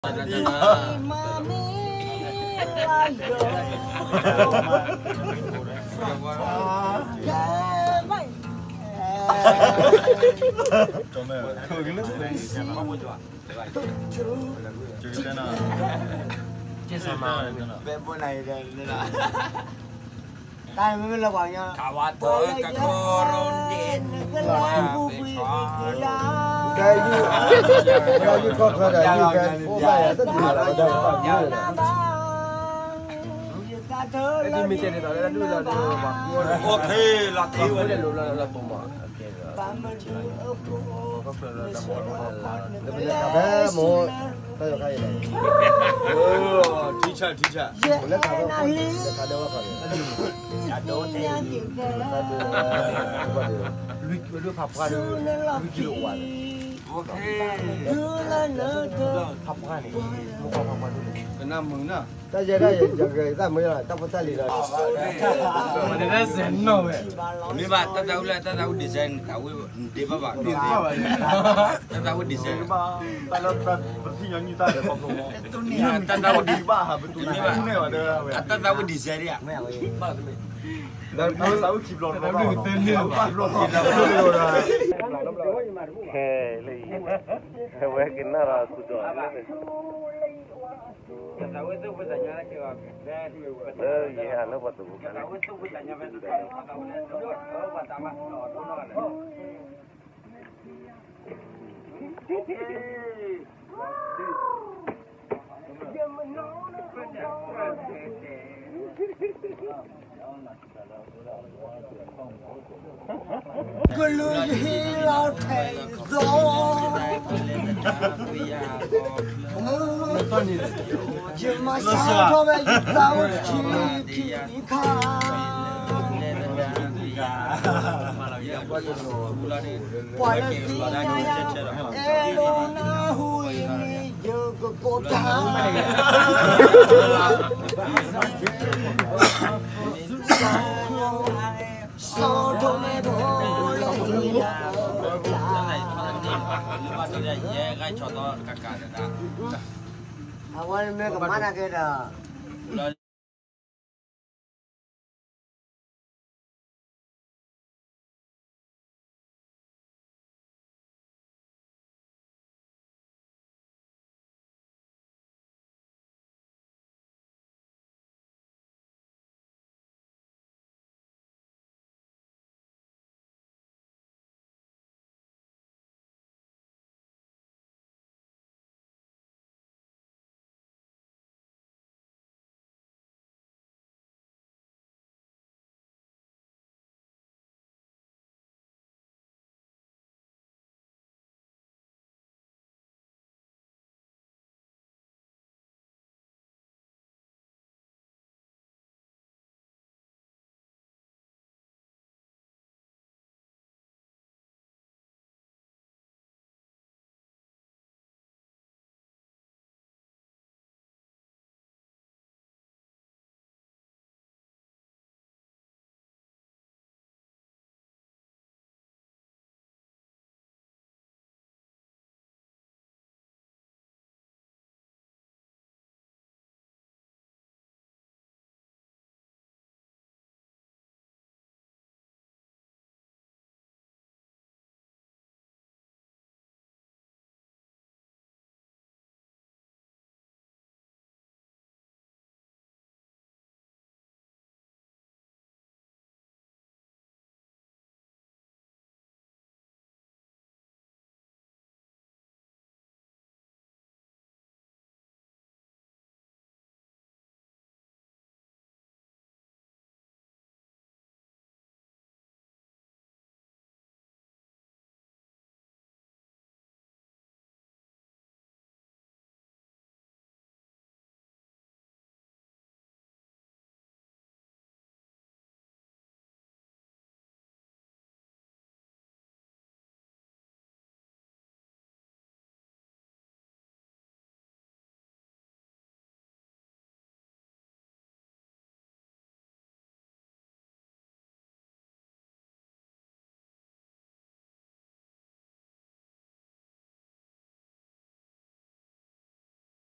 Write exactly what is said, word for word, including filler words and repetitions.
Tay mới là quả nha. Cả vạt thôi, cả coron điện. Cái như cái như có phải là như cái phố này là rất nhiều là đây là như là. Cái gì mình chơi này là đưa ra đưa mà. Ok là thiếu cái này là là tôm mà. Cái mồ cái cái này. Oh, teacher, teacher. Boleh kado kan? Kado apa kan? Kado teh. Lui lui papa lui lui kilo wan. Ok. Papa ni, muka papa dulu. Kenapa mung na? Ta jadi jaga ta mới là ta phải li rồi. Mana dah sen no we. Ni ba ta tahu lah, ta tahu desain, tahu dia ba ba. Ta tahu desain. Kalau berarti nyanyi tak ada apa-apa. Itu ni ta tahu di Bah betul. Ini ba. Ini ada. Ta tahu desain dia. Dan tahu tahu ciblon apa? Apa ciblon? Hei, lagi. Hei, kena lah tu tu. Tahu itu bertanya lagi apa? Eh, iya, lo betul. Tahu itu bertanya betul. Tahu itu. Oh, pertama, no, no. Gulu hilau thay gió. Chỉ mà sao thôi bây tao chỉ chỉ khá. Quả là gì em nó hui giờ có cô ta. Sao thôi mẹ bố awal mereka mana kita